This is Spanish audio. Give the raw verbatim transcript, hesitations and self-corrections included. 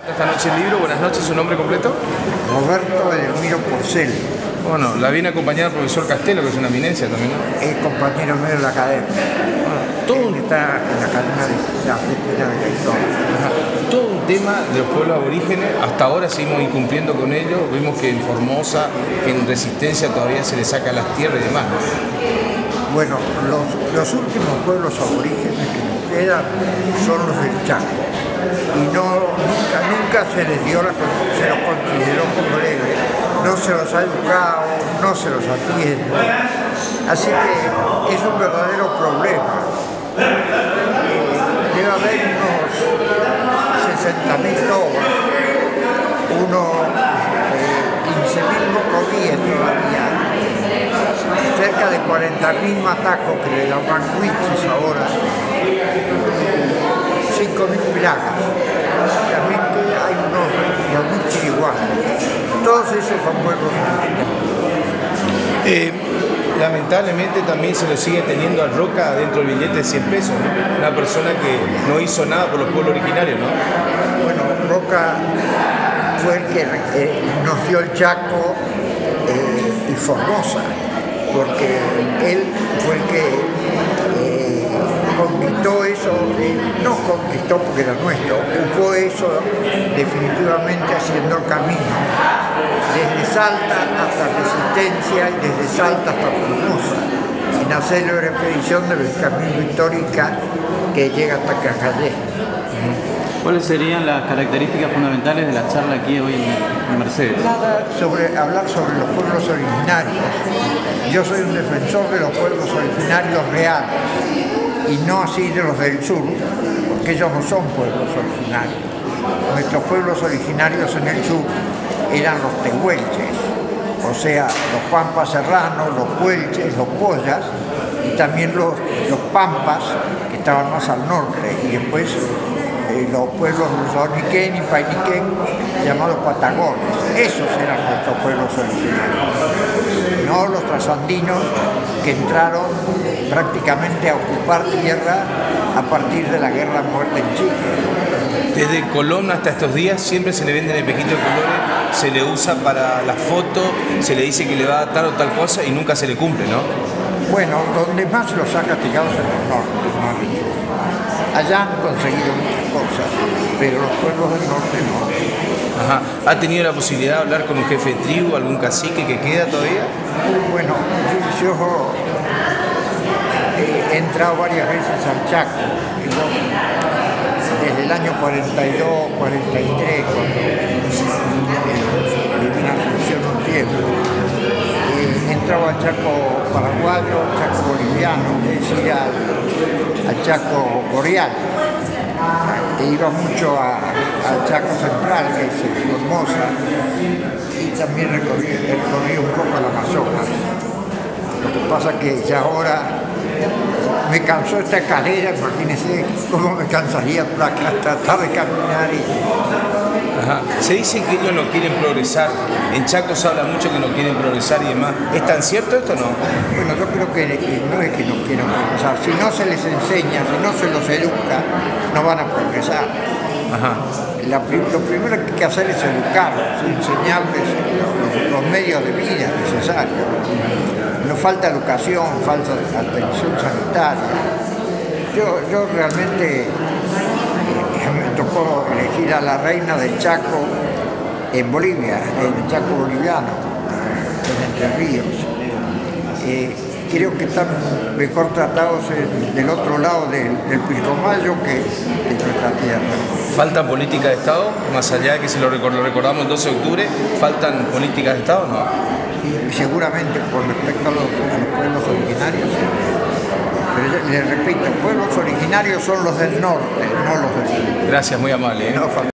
Esta noche el libro, buenas noches, ¿su nombre completo? Roberto Edelmiro Porcel. Bueno, la viene acompañada del profesor Castelo, que es una eminencia también, ¿no? Es compañero mío de la academia. Bueno, todo Él un, está en la academia de la Argentina de la Historia. ajá, todo un tema de los pueblos aborígenes, hasta ahora seguimos incumpliendo con ellos. Vimos que en Formosa, que en Resistencia todavía se le saca las tierras y demás, ¿no? Bueno, los, los últimos pueblos aborígenes que nos quedan son los del Chaco. Y no, nunca, nunca se les dio la, se los consideró como héroes, no se los ha educado, no se los atiende. Así que es un verdadero problema. Eh, debe haber unos sesenta mil tobas, unos eh, quince mil mocodíes todavía, cerca de cuarenta mil matacos que le llaman huichis ahora, cinco mil plagas. También hay unos huichis igual. Todos esos son pueblos Eh, lamentablemente también se lo sigue teniendo a Roca dentro del billete de cien pesos, ¿no? Una persona que no hizo nada por los pueblos originarios, ¿no? Bueno, Roca fue el que eh, nos dio el Chaco eh, y Formosa, porque él fue el que eh, conquistó eso, eh, no conquistó porque era nuestro, ocupó eso definitivamente haciendo el camino, desde Salta hasta Resistencia y desde Salta hasta Formosa, en la célebre expedición del camino histórica que llega hasta Cajayé. ¿Cuáles serían las características fundamentales de la charla aquí hoy en Mercedes? Nada sobre hablar sobre los pueblos originarios. Yo soy un defensor de los pueblos originarios reales y no así de los del sur, porque ellos no son pueblos originarios. Nuestros pueblos originarios en el sur eran los tehuelches, o sea, los pampas serranos, los puelches, los pollas, y también los, los pampas, que estaban más al norte, y después eh, los pueblos Soniquén y Painiquén, llamados patagones. Esos eran nuestros pueblos originarios, no los trasandinos que entraron prácticamente a ocupar tierra a partir de la guerra a muerte en Chile. Desde Colón hasta estos días siempre se le venden espejitos de colores, se le usa para la foto, se le dice que le va a dar tal o tal cosa y nunca se le cumple, ¿no? Bueno, donde más los ha castigado es en el norte, no en el sur. Allá han conseguido muchas cosas, pero los pueblos del norte no. Ajá. ¿Ha tenido la posibilidad de hablar con un jefe de tribu, algún cacique que queda todavía? Bueno, yo, yo eh, he entrado varias veces al Chaco, desde el año cuarenta y dos, cuarenta y tres, cuando viví en Asunción un tiempo. Eh, entraba al Chaco paraguayo, al Chaco boliviano, es decir, al, al Chaco boreal. E iba mucho a, al Chaco central, que es Formosa, y también recorrí, recorrí un poco el Amazonas. Lo que pasa es que ya ahora me cansó esta escalera, imagínense cómo me cansaría para tratar de caminar. Y... Ajá. Se dice que ellos no quieren progresar, en Chaco se habla mucho que no quieren progresar y demás. ¿Es tan cierto esto o no? Bueno, yo creo que, que no es que no quieran progresar, si no se les enseña, si no se los educa, no van a progresar. Ajá. La, lo primero que hay que hacer es educarlos, enseñarles los, los medios de vida necesarios. Nos falta educación, falta atención sanitaria. Yo, yo realmente eh, me tocó elegir a la reina del Chaco en Bolivia, en el Chaco boliviano, en Entre Ríos. Eh, creo que están mejor tratados en, del otro lado del, del Pilcomayo que de nuestra tierra. ¿Faltan políticas de Estado? Más allá de que si lo, record lo recordamos el doce de octubre, ¿faltan políticas de Estado o no? Y seguramente con respecto a los, a los pueblos originarios, pero les repito, pueblos originarios son los del norte, no los del sur. Gracias, muy amable, ¿eh? No,